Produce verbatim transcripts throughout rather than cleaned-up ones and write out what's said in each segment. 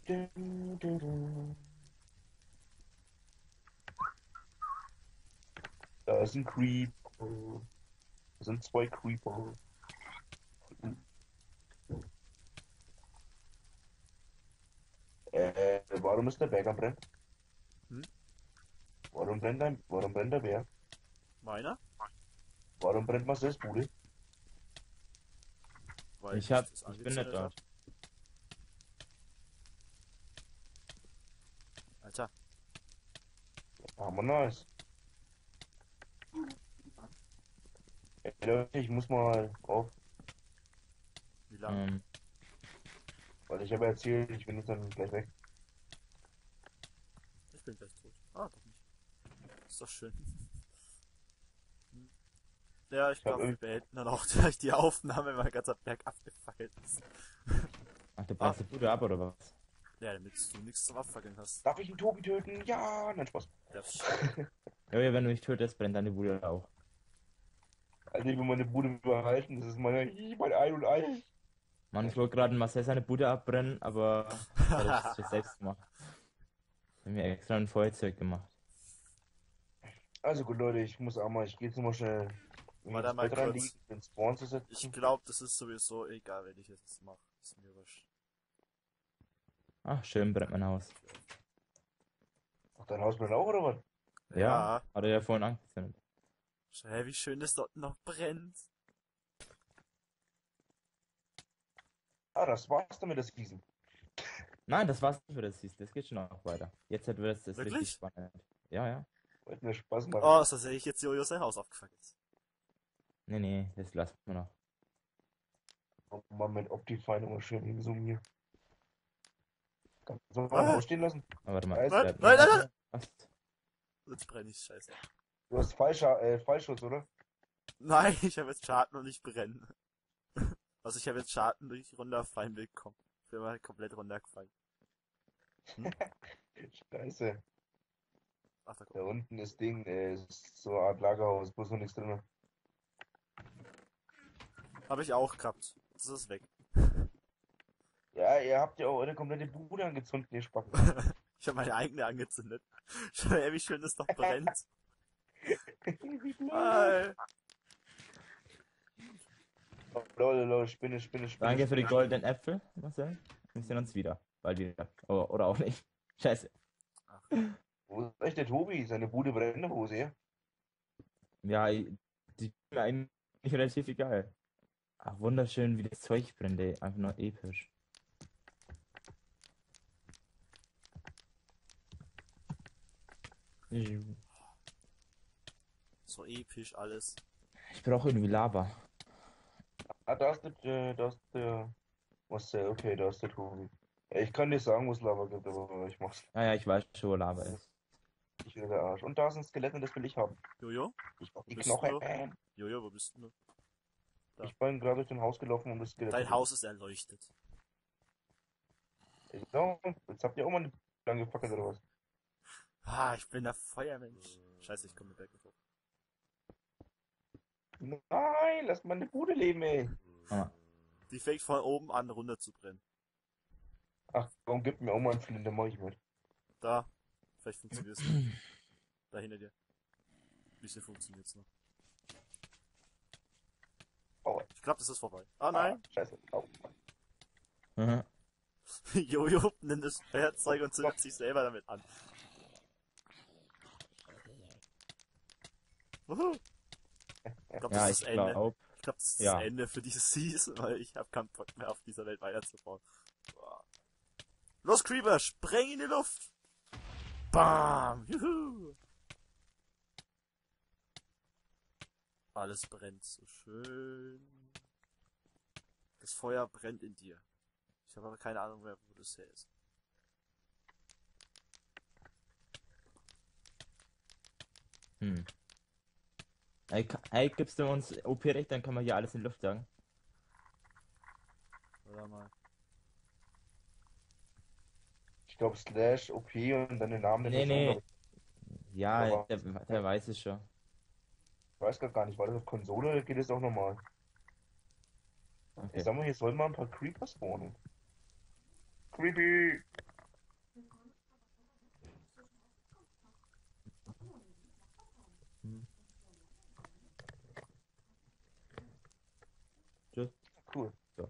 Du, du, du. Da ist ein Creeper. Da sind zwei Creeper. Äh, warum ist der Berg am Brennen? Hm? Warum brennt ein, warum brennt der Berg? Meiner? Warum brennt Marcel's Bude? Weil Ich ich hab, das ich bin nicht angezündet hab. dort. Alter, Aber nice. Ey, Leute, ich muss mal auf, wie lange? Ähm, weil ich habe erzählt, ich bin jetzt dann gleich weg. Ich bin gleich tot. Ah, doch nicht. Ist doch schön. Hm. Ja, ich Ich habe glaube, wir irgendwie, beenden dann auch gleich die Aufnahme, weil mein ganzer Berg abgefackelt ist. ach, du Ah, brennst die Bude ab, oder was? ja, damit du nichts zum Abfackeln hast. darf ich einen Tobi töten? Ja, nein, Spaß. Darfst schon. Ja, ja, wenn du mich tötest, brennt deine Bude auch. Also ich will meine Bude behalten, das ist meine, mein Ei und Ei. Mann, Nein, ich Spaß. wollte gerade Marcel seine Bude abbrennen, aber das hat er sich selbst gemacht. Ich hab mir extra ein Feuerzeug gemacht. Also gut, Leute, ich muss auch mal, ich gehe jetzt mal schnell mich Warte ins mal Bett reinlegen, kurz. den Spawn zu Ich setzen. glaube, das ist sowieso egal, wenn ich jetzt mache. Ist mir wurscht. Ach, schön brennt mein Haus. Ach, dein Haus brennt auch, oder was? Ja, Ja. hat er ja vorhin angezündet. Schau her, wie schön es dort noch brennt. Ah, das war's damit, das Gießen. Nein, das war's nicht für das hieß. Das geht schon noch weiter. Jetzt wird es das richtig Wirklich? spannend. Ja, ja. Wollte mir Spaß machen. Oh, so sehe ich jetzt Jojo sein Haus aufgefackelt. Nee, nee, das lassen wir noch. Oh Mann, mit Optifine immer schön hinzoomen hier. Kannst du mal Ah. ausstehen lassen? Aber warte mal. Nein, Nein, bleibt nein, noch- nein, nein. Was? Jetzt brenne ich, scheiße. Du hast falscher, äh, Fallschutz, oder? Nein, ich habe jetzt Schaden und ich brenne. Also ich habe jetzt Schaden durch runterfallen bekommen. Ich bin mal komplett runtergefallen. Scheiße. Ach, da Da kommt. unten ist Ding, äh, ist so eine Art Lagerhaus, bloß noch nichts drin. Habe ich auch gehabt. Das ist weg. Ja, ihr habt ja auch eure komplette Bude angezündet, ihr Spacken. Ich habe meine eigene angezündet. Schau her, wie schön es doch brennt. Wie blöd. Hi. Oh, Leute, Leute, Spinne, Spinne, Spinne. Danke für die Spinne, goldenen Äpfel, Marcel. Wir sehen uns wieder. Bald wieder. Oh, oder auch nicht. Scheiße. Spinne. Wo ist echt der Tobi? Seine Bude brennt, wo ist er? Ja, die ist mir eigentlich relativ egal. Ach, wunderschön, wie das Zeug brennt, ey. Einfach nur episch. Ich So episch alles. brauche irgendwie Lava. Ah, da ist der, äh, da ist der Marcel, okay, da ist der Tobi. Ja, ich kann dir sagen, wo es Lava gibt, aber ich mach's Ja, ja, ich weiß schon, wo Lava ist. nicht wieder der Arsch. Und da ist ein Skelett und das will ich haben. Jojo? Ich brauch Wo die bist Knochen. du? Ähm, Jojo, wo bist du? Da. Ich bin gerade durch dein Haus gelaufen, um das Skelett Dein zu Haus ist erleuchtet. finden. Genau, jetzt habt ihr auch mal eine lange gefackelt oder was? Ah, ich bin der Feuermensch. Scheiße, ich komme mit Berg hoch. Nein, lass meine Bude leben, ey. Ah, Die fängt von oben an runter zu brennen. Ach, komm, gib mir auch mal einen Flint, dann mach ich mit. Da. Vielleicht funktioniert es nicht. Da hinter dir. Bisschen funktioniert es noch. Aua. Ich glaube, das ist vorbei. Ah nein. Ah, scheiße. Au. mhm. Jojo nimmt das Feuerzeug und zündet sich selber damit an. Wuhu. Ich glaube, das Ja, ist ich das Ende. glaube. Ich glaube, das ist Ja. das Ende für diese Season, weil ich habe keinen Bock mehr auf dieser Welt weiterzubauen. Boah. Los, Creeper, spreng in die Luft! Bam! Juhu! Alles brennt so schön. Das Feuer brennt in dir. Ich habe aber keine Ahnung mehr, wo das her ist. Hm. Ey, ka- ey, gibst du uns O P-Recht, dann können wir hier alles in die Luft jagen. Oder mal. Ich glaube Slash, O P und dann den Namen der Nee, Person, nee. glaub Ja, Aber- der, der weiß es schon. Ich weiß gar nicht, war das auf Konsole oder geht das auch normal? Ich Okay. sag mal, hier sollen mal ein paar Creeper spawnen. Creepy! Tschüss. Cool. So.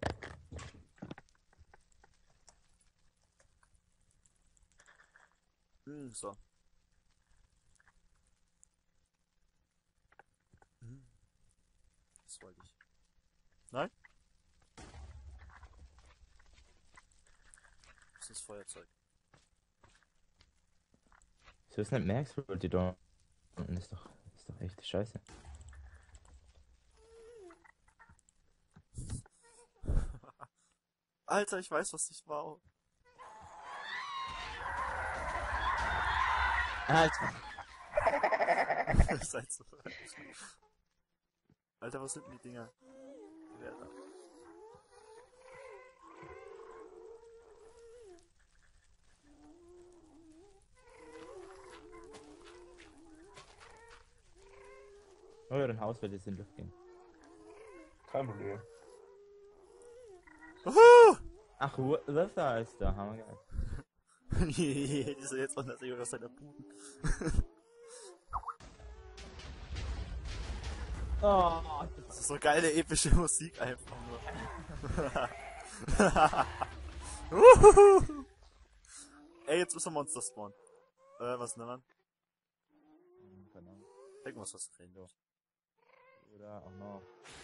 Hm, so. Hm. Das wollte ich. Nein? Das ist Feuerzeug. So ist nicht merkst, wo die da unten ist doch, ist doch echt scheiße. Alter, ich weiß, was ich war. Alter. Seid so. Alter, was sind denn die Dinger? Wer da? Euren Haus wird jetzt in die Luft gehen. Kein Problem. Uhu! Ach, das da ist da, hammergeil. Die ist jetzt unter sich aus seiner Bude. Oh, Das ist so geile epische Musik einfach nur. Uhuhu! Ey, jetzt müssen wir Monster spawnen. Äh, was nennen wir? keine Ahnung. Irgendwas was drin, du. Oder auch noch.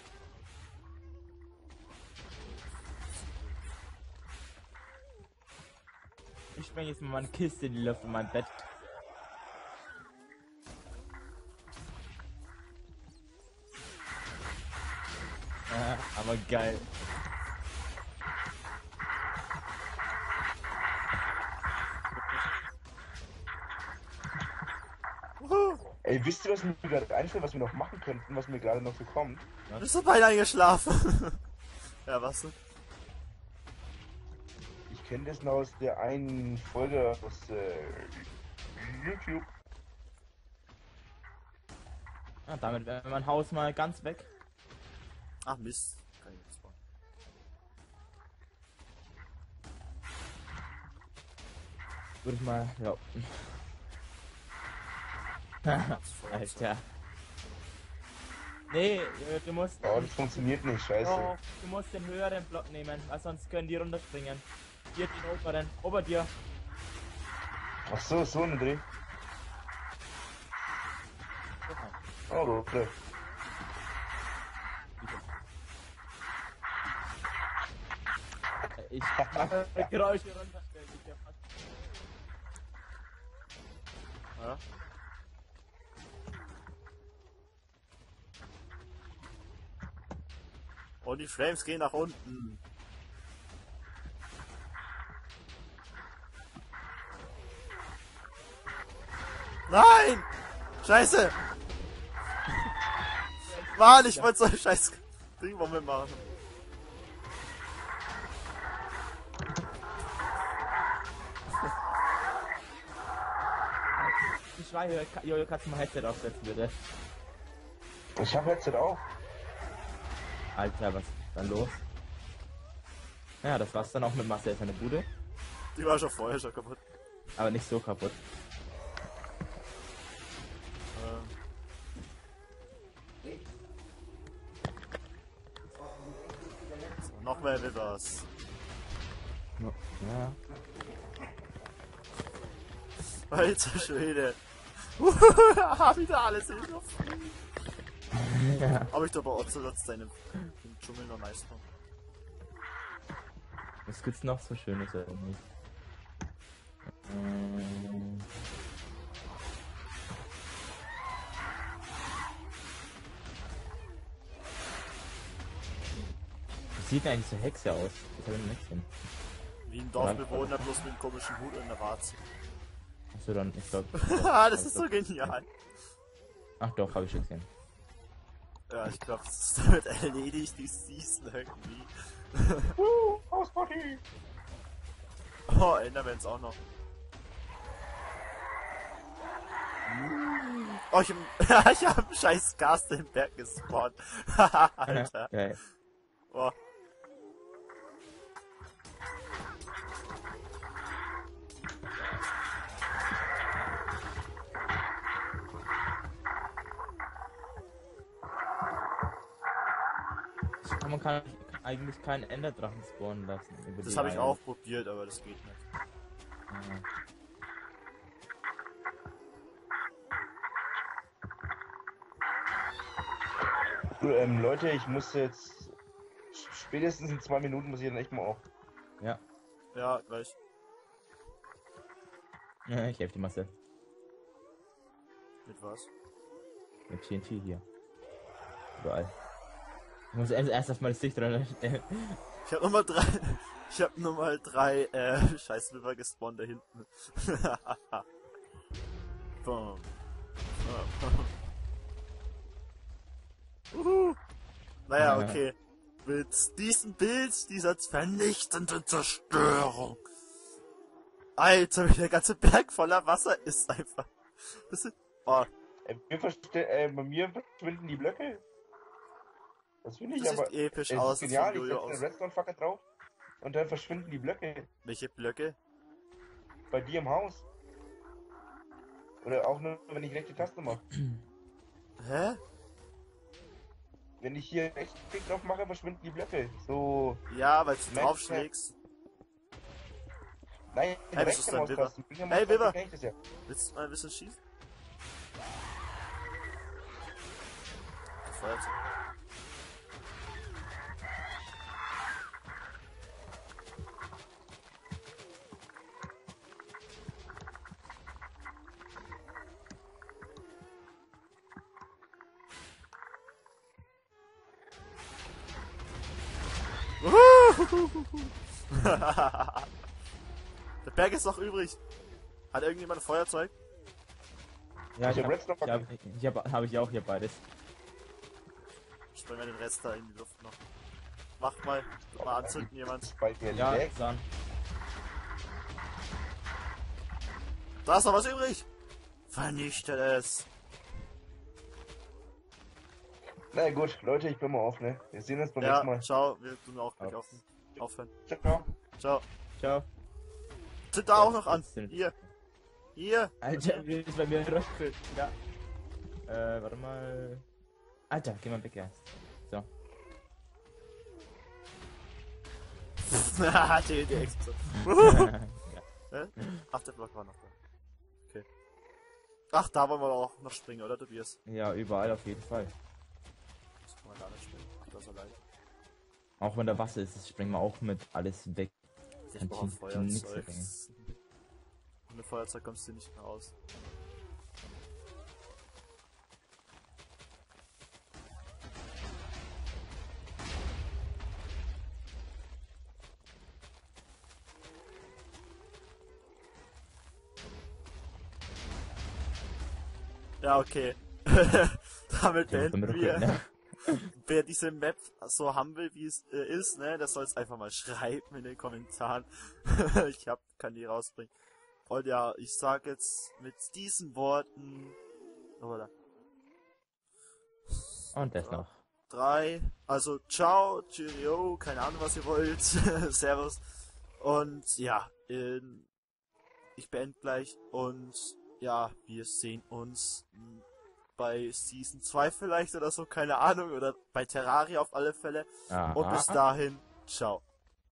Ich spreng jetzt mal meine Kiste in die Luft in mein Bett. Ah, aber geil. Uhu! Ey, wisst ihr, was mir gerade einfällt, was wir noch machen könnten, was mir gerade noch so kommt? Du bist so beinahe eingeschlafen. Ja, was denn? Ich kenne das noch aus der einen Folge aus äh, YouTube. Ah, damit wäre mein Haus mal ganz weg. Ach Mist. Kann ich nicht spawnen. Würde ich mal, ja. Alter. Nee, äh, du musst. Oh, das funktioniert nicht, scheiße. Oh, du musst den höheren Block nehmen, weil sonst können die runterspringen. Hier den oberen, ober dir. Ach so, so ein Dreh. Oh, okay. Ich mache Geräusche runterstellen. Ich hab fast- Ja. Und die Flames gehen nach unten. Nein! Scheiße! Mann, ich wollte so eine scheiß Dringbombe machen. Ich schweige, Jojo, kannst du mal Headset aufsetzen, bitte? Ich hab Headset auch. Alter, was ist dann los? Ja, das war's dann auch mit Marcel seine Bude. Die war schon vorher schon kaputt. Aber nicht so kaputt. Ähm. So, noch mehr Rivers. Ja. Alter Schwede. Wieder alles in die Luft. Ja. Aber ich glaube, Ocelot seine im Dschungel noch nice noch. Was gibt's noch so Schönes eigentlich? Ähm. Wie sieht denn eigentlich so Hexe aus? Das habe ich nicht gesehen. Wie ein Dorfbewohner, bloß mit einem komischen Hut und einer Warze. Achso, dann, ich glaube. Das ist so genial. Ach doch, habe ich schon gesehen. Ja, ich glaube, das ist damit erledigt, die Season irgendwie. Uh, Hausparty! Oh, Endermans auch noch. Oh, ich, hab- ich hab einen scheiß Gas den Berg gespawnt. Alter. Geil. Oh. Man kann eigentlich keinen Enderdrachen spawnen lassen. Über Das die habe ich Eier. auch probiert, aber das geht nicht. Ja. Du, ähm, Leute, ich muss jetzt. Spätestens in zwei Minuten muss ich dann echt mal auf. Ja. Ja, gleich. Ja, ich helfe dir, Marcel. Mit was? Mit T N T hier. Überall. Ich muss erst, erst auf meine Sicht dran. Ich hab nochmal drei. Ich hab nochmal drei äh, scheiß River gespawnt da hinten. Boom. Uhu. Naja, okay. Mit diesem Bild, dieser vernichtenden Zerstörung. Alter, wie der ganze Berg voller Wasser ist einfach. Das ist, oh, Äh, mir verste äh, bei mir verschwinden die Blöcke. Das finde ich das aber. sieht episch Es aus, ist das genial, von ich Jojo setze einen aus. Redstone-Facker drauf und dann verschwinden die Blöcke Welche Blöcke? bei dir im Haus. Oder auch nur, wenn ich rechte Taste mache. Hä? Wenn ich hier rechts Klick drauf mache, verschwinden die Blöcke. So. Ja, weil du Merkst du? draufschlägst. Nein, Hey, was ist rechte denn, Wilber? Maustaste. Linke Hey, Maustaste Wilber! kenn ich das ja. Willst du mal ein bisschen schießen? Gefeuert. Der Berg ist noch übrig. Hat irgendjemand ein Feuerzeug? Ja, Ich ich hab habe Redstone ich hab, ich hab, hab ich auch hier beides. Sprengen wir den Rest da in die Luft noch. Mach mal, mal anzünden jemand. Bei mir Ja, weg. dann. Da ist noch was übrig. Vernichtet es. Na gut, Leute, ich bin mal auf, ne? Wir sehen uns beim nächsten Ja, Mal. ciao. Wir tun auch gleich Ja. auf, aufhören. Ciao. Ciao. Ciao. Zünd da auch noch an. Das sind- Hier. Hier. Alter, wie ist bei mir rausgefüllt? Ja. Äh, warte mal. Alter, geh mal weg erst. So. die, die Explosion. Ja. Hä? Ach, der Block war noch da. Okay. Ach, da wollen wir auch noch springen, oder Tobias? Ja, überall auf jeden Fall. Das kann man da nicht springen. Ach, das ist allein. Auch wenn da Wasser ist, das springen wir auch mit alles weg. Ich Kann brauche Team- Team nix Feuerzeug. bringen. Ohne Feuerzeug kommst du nicht mehr aus. Ja, okay. Damit Ja, beenden damit wir. okay, ne? Wer diese Map so haben will, wie es äh, ist, ne, das soll es einfach mal schreiben in den Kommentaren. Ich hab, kann die rausbringen. Und ja, ich sag jetzt mit diesen Worten, oder Und das noch. drei, also ciao, cheerio, keine Ahnung was ihr wollt, servus. Und ja, ähm, ich beende gleich und ja, wir sehen uns mh, bei Season zwei vielleicht oder so, keine Ahnung, oder bei Terraria auf alle Fälle. Und bis Aha. dahin, ciao.